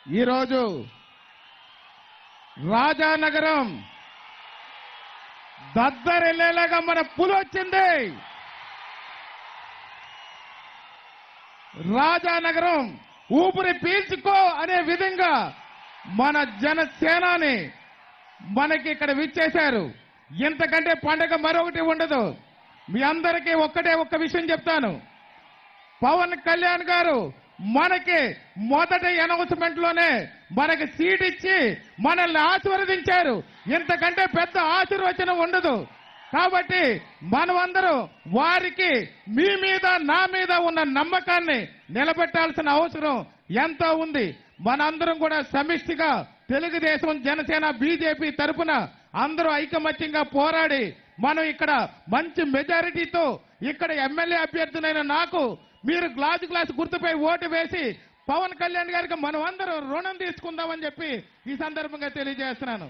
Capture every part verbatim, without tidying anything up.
ఈరోజు రాజానగరం దద్దరెల్లేలాగా మన పులి వచ్చింది. రాజానగరం ఊపిరి పీల్చుకో అనే విధంగా మన జనసేనాని మనకి ఇక్కడ విచ్చేశారు. ఇంతకంటే పండగ మరొకటి ఉండదు. మీ అందరికీ ఒక్కటే ఒక్క విషయం చెప్తాను. పవన్ కళ్యాణ్ గారు మనకి మొదటి అనౌన్స్మెంట్ లోనే మనకి సీట్ ఇచ్చి మనల్ని ఆశీర్వదించారు. ఇంతకంటే పెద్ద ఆశీర్వచనం ఉండదు. కాబట్టి మనమందరం వారికి మీ మీద నా మీద ఉన్న నమ్మకాన్ని నిలబెట్టాల్సిన అవసరం ఎంతో ఉంది. మనందరం కూడా సమిష్టిగా తెలుగుదేశం, జనసేన, బీజేపీ తరఫున అందరూ ఐకమత్యంగా పోరాడి మనం ఇక్కడ మంచి మెజారిటీతో ఇక్కడ ఎమ్మెల్యే అభ్యర్థులైన నాకు మీరు గ్లాసు గ్లాసు గుర్తుపై ఓటు వేసి పవన్ కళ్యాణ్ గారికి మనం అందరం రుణం తీసుకుందామని చెప్పి ఈ సందర్భంగా తెలియజేస్తున్నాను.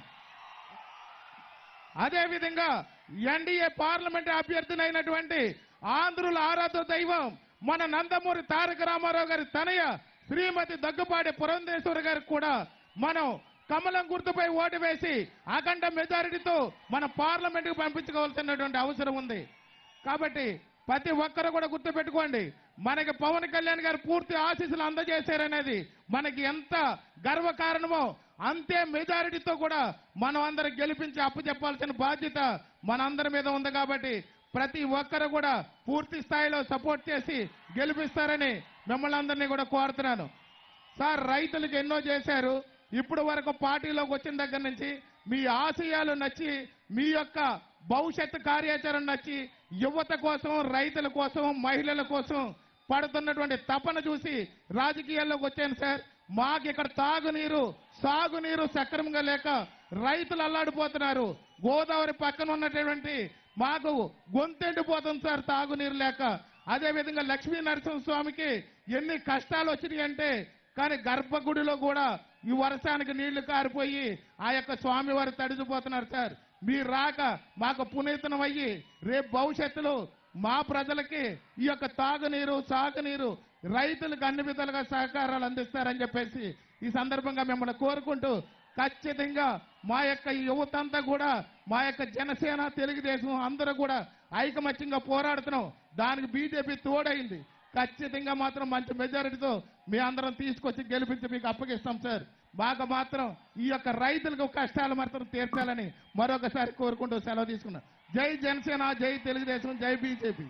అదేవిధంగా ఎన్డీఏ పార్లమెంట్ అభ్యర్థులైనటువంటి ఆంధ్రుల ఆరాధ్య దైవం మన నందమూరి తారక రామారావు గారి తనయ శ్రీమతి దగ్గుపాటి పురంధేశ్వరి గారికి కూడా మనం కమలం గుర్తుపై ఓటు వేసి అఖండ మెజారిటీతో మన పార్లమెంట్కి పంపించుకోవాల్సినటువంటి అవసరం ఉంది. కాబట్టి ప్రతి ఒక్కరు కూడా గుర్తుపెట్టుకోండి, మనకి పవన్ కళ్యాణ్ గారు పూర్తి ఆశీస్సులు అందజేశారనేది మనకి ఎంత గర్వకారణమో అంతే మెజారిటీతో కూడా మనం అందరం గెలిపించి అప్పచెప్పాల్సిన బాధ్యత మనందరి మీద ఉంది. కాబట్టి ప్రతి ఒక్కరు కూడా పూర్తి స్థాయిలో సపోర్ట్ చేసి గెలిపిస్తారని మిమ్మల్ని అందరినీ కూడా కోరుతున్నాను. సార్, రైతులకు ఎన్నో చేశారు. ఇప్పుడు వరకు పార్టీలోకి వచ్చిన దగ్గర నుంచి మీ ఆశయాలు నచ్చి, మీ యొక్క భవిష్యత్తు కార్యాచరణ నచ్చి, యువత కోసం, రైతుల కోసం, మహిళల కోసం పడుతున్నటువంటి తపన చూసి రాజకీయాల్లోకి వచ్చాను సార్. మాకు ఇక్కడ తాగునీరు, సాగునీరు సక్రమంగా లేక రైతులు అల్లాడిపోతున్నారు. గోదావరి పక్కన ఉన్నటువంటి మాకు గొంతెండిపోతుంది సార్ తాగునీరు లేక. అదేవిధంగా లక్ష్మీ నరసింహస్వామికి ఎన్ని కష్టాలు వచ్చినాయి అంటే, కానీ గర్భగుడిలో కూడా ఈ వర్షానికి నీళ్లు కారిపోయి ఆ యొక్క స్వామివారు తడిసిపోతున్నారు సార్. మీరు రాక మాకు పునీతనం అయ్యి రేపు భవిష్యత్తులో మా ప్రజలకి ఈ యొక్క తాగునీరు, సాగునీరు, రైతులకు అన్ని విధాలుగా సహకారాలు అందిస్తారని చెప్పేసి ఈ సందర్భంగా మిమ్మల్ని కోరుకుంటూ, ఖచ్చితంగా మా యొక్క యువత అంతా కూడా మా యొక్క జనసేన, తెలుగుదేశం అందరూ కూడా ఐకమత్యంగా పోరాడుతున్నాం. దానికి బీజేపీ తోడైంది. ఖచ్చితంగా మాత్రం మంచి మెజారిటీతో మీ అందరం తీసుకొచ్చి గెలిపించి మీకు అప్పగిస్తాం సార్. మాకు మాత్రం ఈ యొక్క రైతులకు కష్టాలు మాత్రం తీర్చాలని మరొకసారి కోరుకుంటూ సెలవు తీసుకున్నాం. జై జనసేన, జై తెలుగుదేశం, జై బీజేపీ.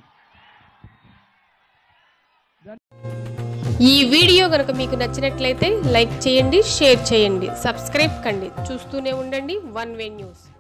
ఈ వీడియో కనుక మీకు నచ్చినట్లయితే లైక్ చేయండి, షేర్ చేయండి, సబ్స్క్రైబ్ కండి. చూస్తూనే ఉండండి వన్ వే న్యూస్.